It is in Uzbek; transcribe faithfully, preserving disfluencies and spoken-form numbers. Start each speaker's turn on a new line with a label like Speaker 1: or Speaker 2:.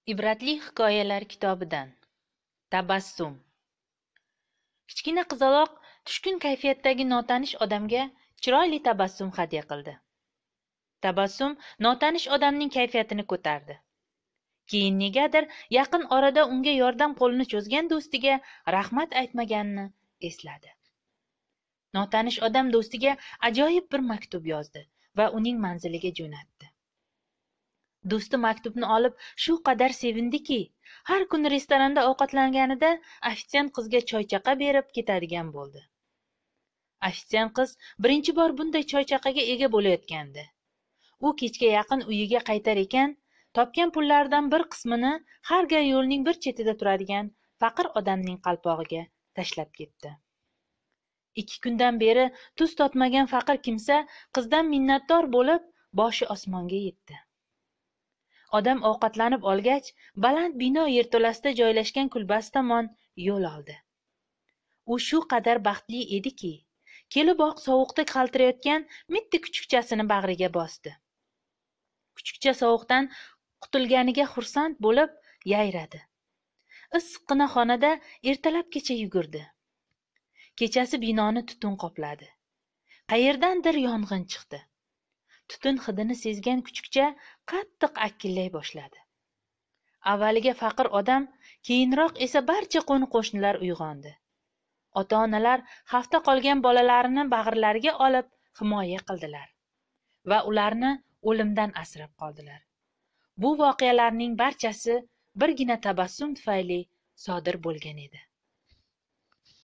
Speaker 1: Ibratli hikoyalar kitobidan. Tabassum. Kichkina qizaloq tushkun kayfiyatdagi notanish odamga chiroyli tabassum hadya qildi. Tabassum notanish odamning kayfiyatini ko'tardi. Keyin negadir yaqin orada unga yordam qo'lini cho'zgan do'stiga rahmat aytmaganini esladi. Notanish odam do'stiga ajoyib bir maktub yozdi va uning manziliga jo'natdi. Do'sti maktubni olib shu qadar sevindiki, har kuni restoranda ovqatlanganida ofitsiant qizga choychaqa berib ketadigan bo'ldi. Ofitsiant qiz birinchi bor bunday choychaqaga ega bo'layotgandi. U kechga yaqin uyiga qaytar ekan, topgan pullaridan bir qismini har gal yo'lning bir chetida turadigan faqir odamning qalpog'iga tashlab ketdi. Ikki kundan beri tuz totmagan faqir kimsa qizdan minnatdor bo'lib, boshi osmonga yetdi. Odam ovqatlanib olgach, baland bino yerto'lasida joylashgan kulbasi tomon yo'l oldi. U shu qadar baxtli ediki, keliboq sovuqda qaltirayotgan mitti kuchukchasini bag'riga bosdi. Kuchukcha sovuqdan qutulganiga xursand bo'lib yayradi. Issiqqina xonada ertalabgacha yugurdi. Kechasi binoni tutun qopladi. Qayerdandir yong'in chiqdi. Tutun hidini sezgan kuchukcha qattiq akkillay boshladi. Avvaliga faqir odam, keyinroq esa barcha qo'ni-qo'shnilar uyg'ondi. Ota-onalar hafta qolgan bolalarini bag'rlariga olib himoya qildilar va ularni o'limdan asrab qoldilar. Bu voqealarning barchasi birgina tabassum tufayli sodir bo'lgan edi.